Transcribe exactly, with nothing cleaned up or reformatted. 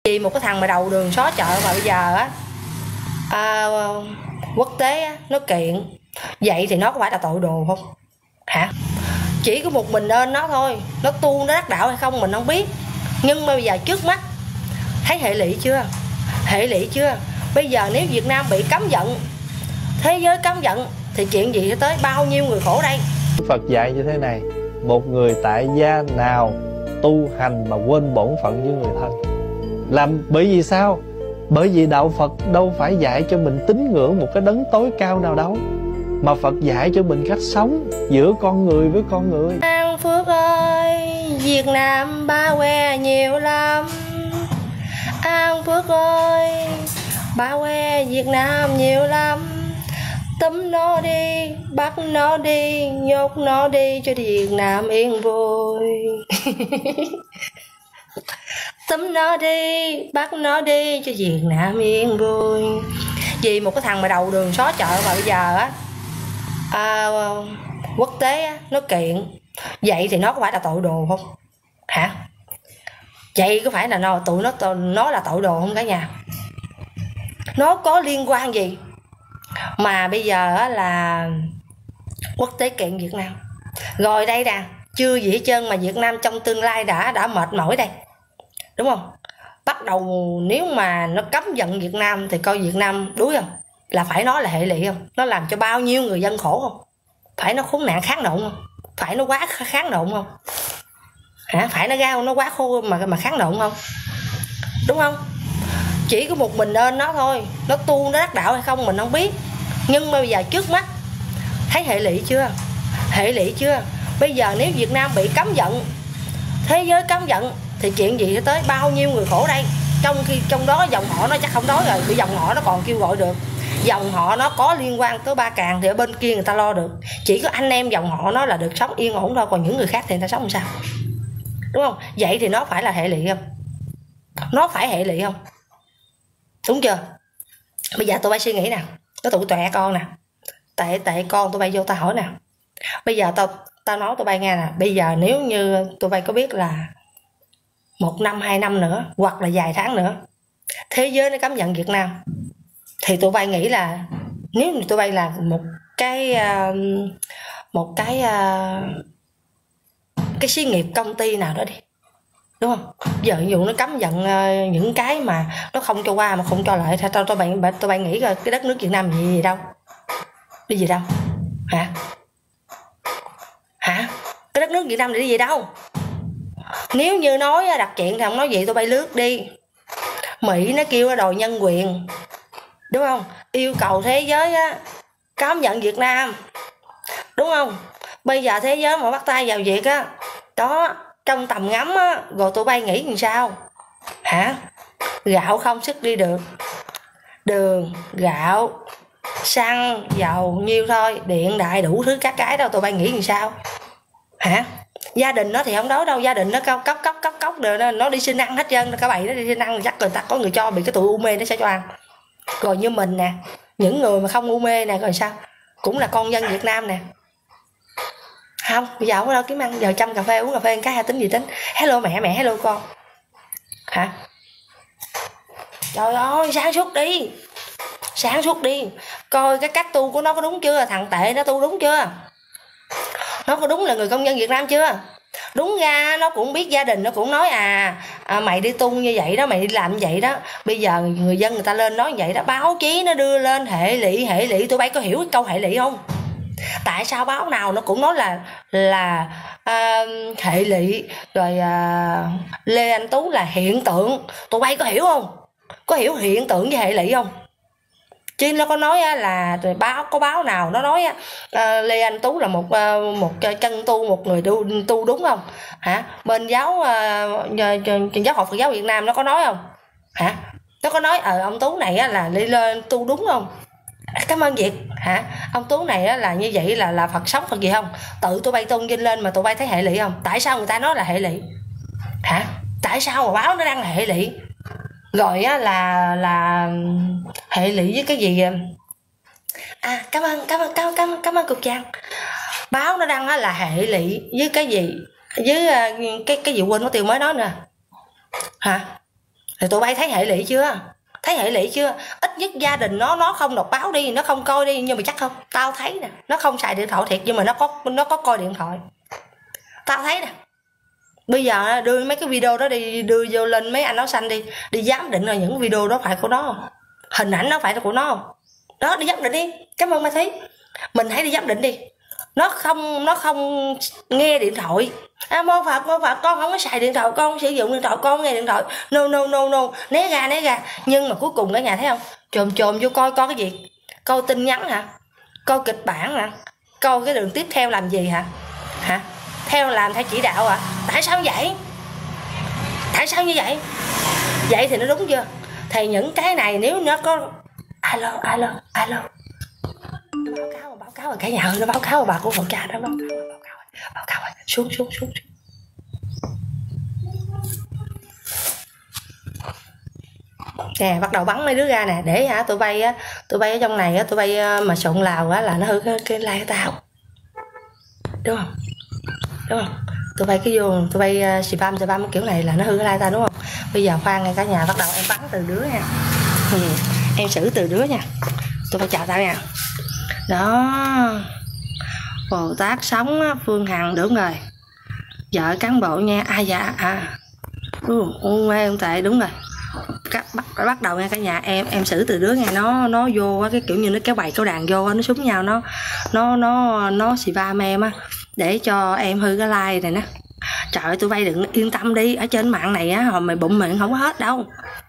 Vì một cái thằng mà đầu đường xó chợ mà bây giờ á à, quốc tế á, nó kiện vậy thì nó có phải là tội đồ không hả? Chỉ có một mình nên nó thôi, nó tu nó đắc đạo hay không mình không biết, nhưng mà bây giờ trước mắt thấy hệ lụy chưa? Hệ lụy chưa? Bây giờ nếu Việt Nam bị cấm vận, thế giới cấm vận thì chuyện gì sẽ tới bao nhiêu người khổ đây? Phật dạy như thế này: một người tại gia nào tu hành mà quên bổn phận với người thân. Làm bởi vì sao? Bởi vì đạo Phật đâu phải dạy cho mình tín ngưỡng một cái đấng tối cao nào đâu, mà Phật dạy cho mình cách sống giữa con người với con người. An Phước ơi, Việt Nam ba que nhiều lắm. An Phước ơi, ba que Việt Nam nhiều lắm. Tấm nó đi, bắt nó đi, nhốt nó đi cho Việt Nam yên vui. Tấm nó đi, bắt nó đi cho Việt Nam yên vui. Vì một cái thằng mà đầu đường xó chợ mà bây giờ á à, quốc tế á, nó kiện vậy thì nó có phải là tội đồ không hả? Vậy có phải là nó tụi nó nó là tội đồ không cả nhà? Nó có liên quan gì mà bây giờ á là quốc tế kiện Việt Nam rồi đây nè, chưa gì hết trơn mà Việt Nam trong tương lai đã đã mệt mỏi đây, đúng không? Bắt đầu nếu mà nó cấm vận Việt Nam thì coi Việt Nam đuối không? Là phải nói là hệ lụy không? Nó làm cho bao nhiêu người dân khổ không? Phải nó khốn nạn kháng nộn không? Phải nó quá kháng nộn không hả? Phải nó ra nó quá khô mà mà kháng nộn không? Đúng không? Chỉ có một mình nên nó thôi, nó tu nó đắc đạo hay không mình không biết, nhưng mà bây giờ trước mắt thấy hệ lụy chưa? Hệ lụy chưa? Bây giờ nếu Việt Nam bị cấm vận, thế giới cấm vận thì chuyện gì sẽ tới bao nhiêu người khổ đây? Trong khi trong đó dòng họ nó chắc không nói rồi, vì dòng họ nó còn kêu gọi được, dòng họ nó có liên quan tới Ba Càng thì ở bên kia người ta lo được. Chỉ có anh em dòng họ nó là được sống yên ổn thôi, còn những người khác thì người ta sống làm sao? Đúng không? Vậy thì nó phải là hệ lụy không? Nó phải hệ lụy không? Đúng chưa? Bây giờ tụi bay suy nghĩ nè, nó tụi tọe con nè, tệ tệ con tụi bay vô tao hỏi nè. Bây giờ tao tao nói tụi bay nghe nè, bây giờ nếu như tụi bay có biết là một năm hai năm nữa hoặc là vài tháng nữa thế giới nó cấm vận Việt Nam, thì tụi bay nghĩ là nếu như tụi bay là một cái uh, một cái uh, cái xí nghiệp công ty nào đó đi, đúng không? Giờ ví dụ nó cấm vận uh, những cái mà nó không cho qua mà không cho lại, tao tụi bay tụi bay nghĩ coi cái đất nước Việt Nam gì gì đâu, đi gì đâu hả? Hả? Cái đất nước Việt Nam đi gì đâu? Nếu như nói đặt chuyện thì không nói gì, tụi bay lướt đi. Mỹ nó kêu đòi nhân quyền, đúng không? Yêu cầu thế giới á cấm vận Việt Nam, đúng không? Bây giờ thế giới mà bắt tay vào việc á, đó trong tầm ngắm á, rồi tụi bay nghĩ làm sao hả? Gạo không sức đi được, đường gạo xăng dầu nhiêu thôi, điện đại đủ thứ các cái đâu, tụi bay nghĩ làm sao hả? Gia đình nó thì không đối đâu, gia đình nó cao cấp cấp cấp cấp rồi nó, nó đi xin ăn hết trơn, cả bầy nó đi xin ăn, chắc người ta có người cho, bị cái tụi u mê nó sẽ cho ăn. Rồi như mình nè, những người mà không u mê nè, rồi sao? Cũng là con dân Việt Nam nè. Không, bây giờ không có đâu kiếm ăn, giờ chăm cà phê uống cà phê cái hai tính gì tính. Hello mẹ, mẹ hello con. Hả? Trời ơi, sáng suốt đi. Sáng suốt đi. Coi cái cách tu của nó có đúng chưa? Thằng tệ nó tu đúng chưa? Nó có đúng là người công dân Việt Nam chưa? Đúng ra nó cũng biết gia đình nó cũng nói à, à mày đi tu như vậy đó, mày đi làm như vậy đó. Bây giờ người dân người ta lên nói như vậy đó, báo chí nó đưa lên hệ lụy hệ lụy. Tụi bay có hiểu cái câu hệ lụy không? Tại sao báo nào nó cũng nói là là à, hệ lụy rồi à, Lê Anh Tú là hiện tượng. Tụi bay có hiểu không? Có hiểu hiện tượng với hệ lụy không? Chứ nó có nói là báo có báo nào nó nói uh, Lê Anh Tú là một uh, một chân tu, một người tu, tu đúng không hả? Bên giáo uh, giáo học Phật giáo Việt Nam nó có nói không hả? Nó có nói ờ ông Tú này á, là Lê lên tu đúng không? Cảm ơn Việt hả? Ông Tú này á, là như vậy là là Phật sống Phật gì không? Tự tụi bay tôn vinh lên mà tụi bay thấy hệ lụy không? Tại sao người ta nói là hệ lụy hả? Tại sao mà báo nó đăng là hệ lụy? Rồi á là là hệ lụy với cái gì? À cảm ơn cảm ơn cảm ơn cảm ơn, cảm ơn cục trang. Báo nó đăng á là hệ lụy với cái gì? Với cái cái gì quên mất tiêu mới nói nè. Hả? Thì tụi bay thấy hệ lụy chưa? Thấy hệ lụy chưa? Ít nhất gia đình nó nó không đọc báo đi, nó không coi đi, nhưng mà chắc không, tao thấy nè, nó không xài điện thoại thiệt nhưng mà nó có nó có coi điện thoại. Tao thấy nè. Bây giờ đưa mấy cái video đó đi, đưa vô lên mấy anh áo xanh đi, đi giám định là những video đó phải của nó không? Hình ảnh nó phải là của nó không? Đó, đi giám định đi. Cảm ơn Mai Thúy. Mình hãy đi giám định đi. Nó không nó không nghe điện thoại. À, mô Phật, mô Phật, con không có xài điện thoại, con không sử dụng điện thoại, con nghe điện thoại. No no no no, né ra né ra. Nhưng mà cuối cùng cả nhà thấy không? Chồm chồm vô coi coi cái gì? Coi tin nhắn hả? Coi kịch bản hả? Coi cái đường tiếp theo làm gì hả? Hả? Theo làm theo chỉ đạo à? Tại sao vậy? Tại sao như vậy? Vậy thì nó đúng chưa? Thì những cái này nếu nó có alo alo alo nó báo cáo mà báo cáo rồi cả nhà ơi, nó báo cáo rồi bà của cậu cha đó, báo cáo rồi, báo cáo rồi, báo cáo rồi. Xuống xuống xuống xuống. Nè bắt đầu bắn mấy đứa ra nè, để hả tụi bay á, tụi bay ở trong này á, tụi bay mà sụn lào á là nó hư cái, cái like của tao, đúng không? Đúng không? Tụi bay cái vô tụi bay uh, spam spam kiểu này là nó hư cái like tao, đúng không? Bây giờ khoan ngay cả nhà, bắt đầu em bắn từ đứa nha. Ừ, em xử từ đứa nha. Tụi bay chào tao nha. Đó, Bồ Tát sống Phương Hằng, đúng rồi, vợ cán bộ nha. À dạ à đúng em tệ, đúng rồi. Các bắt bắt đầu nha cả nhà, em em xử từ đứa nha, nó nó vô cái kiểu như nó kéo bày kéo đàn vô, nó súng nhau, nó nó nó nó xì va em á, để cho em hư cái like này nè. Trời ơi tụi bay đừng yên tâm đi, ở trên mạng này á, hồi mày bụng miệng không có hết đâu.